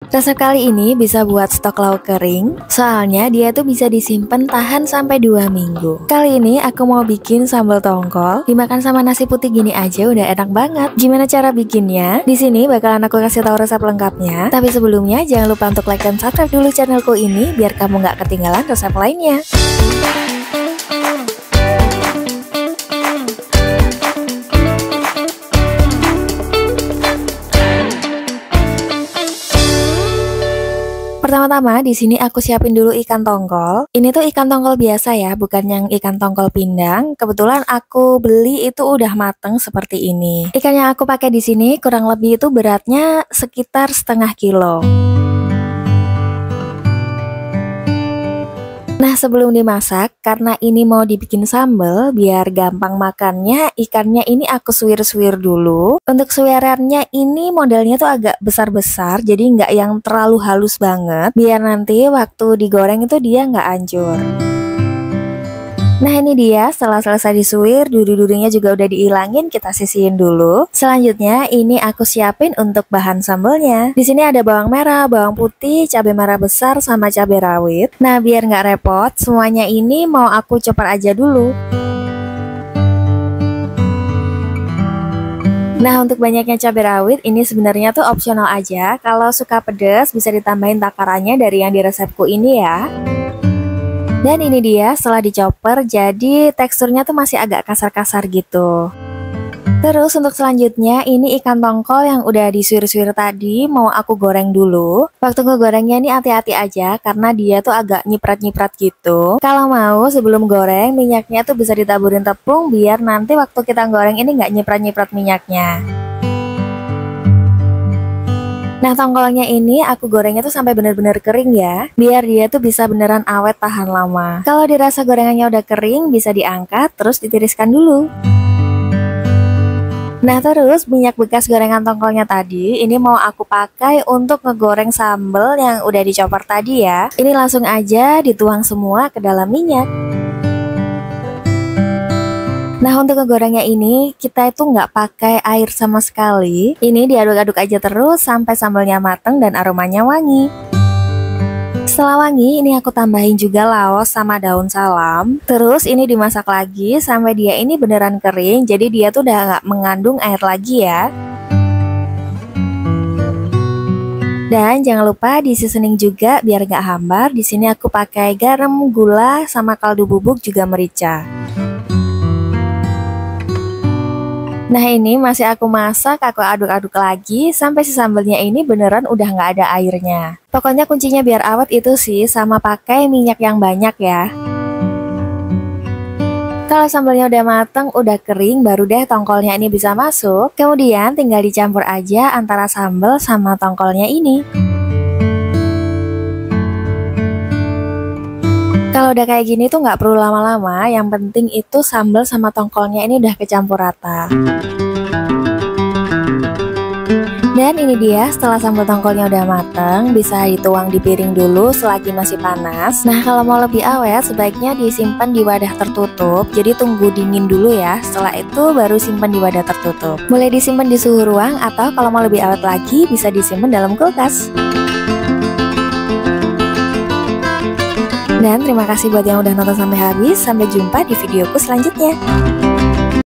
Resep kali ini bisa buat stok lauk kering, soalnya dia tuh bisa disimpan tahan sampai 2 minggu. Kali ini aku mau bikin sambal tongkol, dimakan sama nasi putih gini aja udah enak banget. Gimana cara bikinnya? Di sini bakalan aku kasih tahu resep lengkapnya. Tapi sebelumnya jangan lupa untuk like dan subscribe dulu channelku ini biar kamu nggak ketinggalan resep lainnya. Pertama-tama di sini aku siapin dulu ikan tongkol. Ini tuh ikan tongkol biasa ya, bukan yang ikan tongkol pindang. Kebetulan aku beli itu udah mateng seperti ini. Ikan yang aku pakai di sini kurang lebih itu beratnya sekitar setengah kilo. Nah, sebelum dimasak, karena ini mau dibikin sambal, biar gampang makannya, ikannya ini aku suwir-suwir dulu. Untuk suwirannya ini modelnya tuh agak besar-besar, jadi nggak yang terlalu halus banget, biar nanti waktu digoreng itu dia nggak hancur. Nah, ini dia setelah selesai disuwir, duri-durinya juga udah diilangin, kita sisihin dulu. Selanjutnya ini aku siapin untuk bahan sambelnya. Di sini ada bawang merah, bawang putih, cabai merah besar sama cabai rawit. Nah, biar nggak repot, semuanya ini mau aku chopper aja dulu. Nah, untuk banyaknya cabai rawit ini sebenarnya tuh opsional aja. Kalau suka pedas bisa ditambahin takarannya dari yang di resepku ini ya. Dan ini dia setelah dichopper, jadi teksturnya tuh masih agak kasar-kasar gitu. Terus untuk selanjutnya ini ikan tongkol yang udah disuir-suir tadi mau aku goreng dulu. Waktu ngegorengnya ini hati-hati aja karena dia tuh agak nyiprat-nyiprat gitu. Kalau mau sebelum goreng minyaknya tuh bisa ditaburin tepung biar nanti waktu kita goreng ini nggak nyiprat-nyiprat minyaknya. Nah, tongkolnya ini aku gorengnya tuh sampai bener-bener kering ya, biar dia tuh bisa beneran awet tahan lama. Kalau dirasa gorengannya udah kering, bisa diangkat terus ditiriskan dulu. Nah, terus minyak bekas gorengan tongkolnya tadi, ini mau aku pakai untuk ngegoreng sambal yang udah dicopper tadi ya. Ini langsung aja dituang semua ke dalam minyak. Nah, untuk ngegorengnya ini kita itu nggak pakai air sama sekali. Ini diaduk-aduk aja terus sampai sambalnya mateng dan aromanya wangi. Setelah wangi, ini aku tambahin juga laos sama daun salam. Terus ini dimasak lagi sampai dia ini beneran kering. Jadi dia tuh udah nggak mengandung air lagi ya. Dan jangan lupa di seasoning juga biar nggak hambar. Di sini aku pakai garam, gula, sama kaldu bubuk juga merica. Nah, ini masih aku masak, aku aduk-aduk lagi sampai si sambalnya ini beneran udah nggak ada airnya. Pokoknya kuncinya biar awet itu sih sama pakai minyak yang banyak ya. Kalau sambalnya udah mateng, udah kering, baru deh tongkolnya ini bisa masuk. Kemudian tinggal dicampur aja antara sambal sama tongkolnya ini. Kalau udah kayak gini tuh nggak perlu lama-lama, yang penting itu sambal sama tongkolnya ini udah kecampur rata. Dan ini dia setelah sambal tongkolnya udah mateng, bisa dituang di piring dulu selagi masih panas. Nah, kalau mau lebih awet sebaiknya disimpan di wadah tertutup, jadi tunggu dingin dulu ya. Setelah itu baru simpan di wadah tertutup. Boleh disimpan di suhu ruang atau kalau mau lebih awet lagi bisa disimpan dalam kulkas. Dan terima kasih buat yang udah nonton sampai habis. Sampai jumpa di videoku selanjutnya.